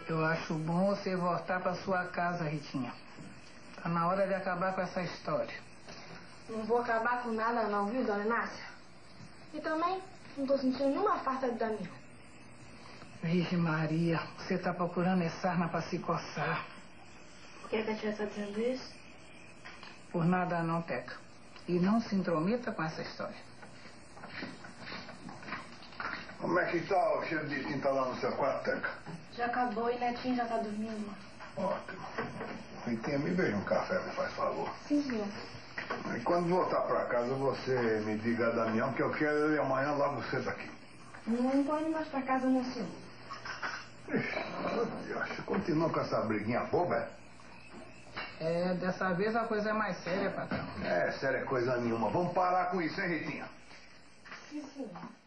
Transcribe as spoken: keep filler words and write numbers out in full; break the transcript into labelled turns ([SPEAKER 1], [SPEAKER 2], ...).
[SPEAKER 1] Eu acho bom você voltar para sua casa, Ritinha. Tá na hora de acabar com essa história.
[SPEAKER 2] Não vou acabar com nada não, viu, dona Inácia? E também não tô sentindo nenhuma farta de Damião.
[SPEAKER 1] Virgem Maria, você tá procurando essa arma para se coçar.
[SPEAKER 2] Por que, que a tia tá dizendo isso?
[SPEAKER 1] Por nada não, Teca. E não se intrometa com essa história.
[SPEAKER 3] Como é que tá o cheiro de tinta lá no seu quarto, Teca?
[SPEAKER 2] Já acabou e Netinho já tá dormindo.
[SPEAKER 3] Ótimo. Ritinha, me veja um café, me faz favor.
[SPEAKER 2] Sim, senhor.
[SPEAKER 3] E quando voltar pra casa, você me diga a Damião que eu quero ele amanhã logo cedo aqui.
[SPEAKER 2] Não tô indo mais pra casa, não, senhor.
[SPEAKER 3] Ixi, Deus, continua com essa briguinha boba, é?
[SPEAKER 1] É, dessa vez a coisa é mais séria, patrão.
[SPEAKER 3] É, sério, é coisa nenhuma. Vamos parar com isso, hein, Ritinha?
[SPEAKER 2] Sim, senhor.